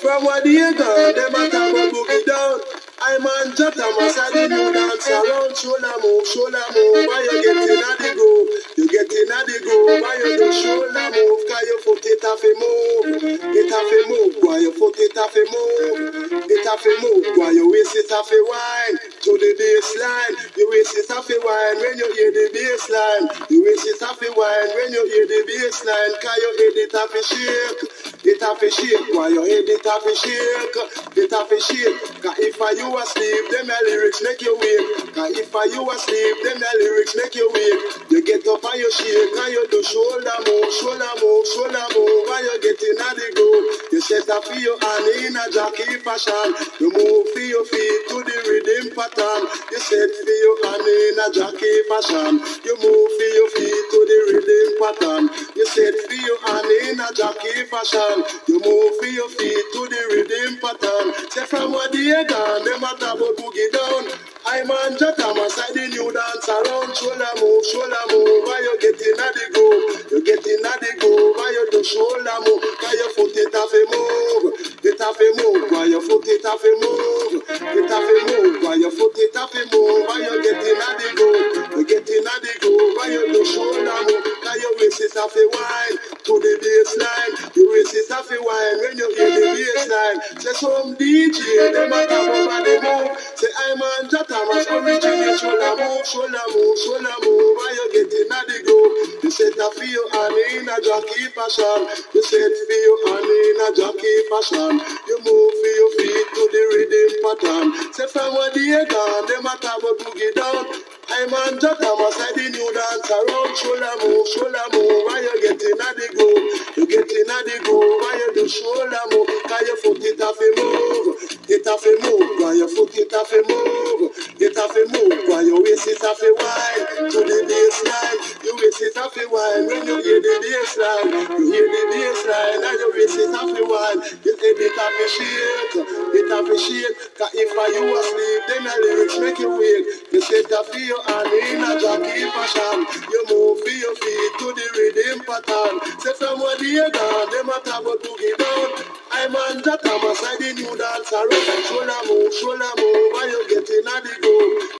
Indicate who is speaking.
Speaker 1: From what they gone, them a talk about boogie down. I'm on Jota, my side, the new dance around. Shoulder move, why you getting at the groove? You getting at the groove, why you do shoulder move? Cause your foot it have to move, why your foot it have to move, why your waist it have to wine to the baseline. Your waist it have to wine when you hear the baseline. Your waist it have to wine when you hear the baseline. Cause your head it have to shake, why your head it have to shake, Cause if you asleep, them the lyrics make you wake. Cause if you asleep, them the lyrics make you wake. You get up and you shake, and you do shoulder move, while you getting at the groove. You set up for your hand in a jockey fashion. You move for your feet to the rhythm pattern. You set for your hand in a jockey fashion. You move for your feet to the rhythm pattern. You set for your hand in a jockey fashion. You move for your feet to the rhythm pattern. Say from what they gone, them a talk about boogie down. I'm on Jota, my side, the new dance around. Shoulder move, why you getting at the groove? You getting at the groove, why you do shoulder move? Cause your foot it have to move, why your foot it have to move, why your foot it have to move? Why you getting at the groove? You getting at the groove, why you do shoulder move? Cause your waist it have to wine to the baseline. Your waist it have to wine when you hear the baseline. Say some DJ, them a talk about the move. Say I'm on Jota, must originate shoulder move, why you getting at the groove? You set a feel and in a jockey fashion. You set feel and in a jockey fashion. You move for your feet to the rhythm pattern. Say from what they gone, them a talk about boogie down. I'm on Jota, my side, the new dance around. Shoulder move, why you getting at the groove? You getting at the groove, why you do shoulder move? Cause your foot it have to move, why your foot it have to move, why your waist it have to wine to the baseline. Your waist it have to wine when you hear the baseline. You hear the baseline and your waist it have to wine. Your head it have to shake, cause if you asleep, then the lyrics make you wake. You set a feel and in a jockey fashion. You move for your feet to the rhythm pattern. Say from what they gone, them a talk about boogie down. I'm on Jota, my side, the new dance around. Shoulder move, why you getting at the groove?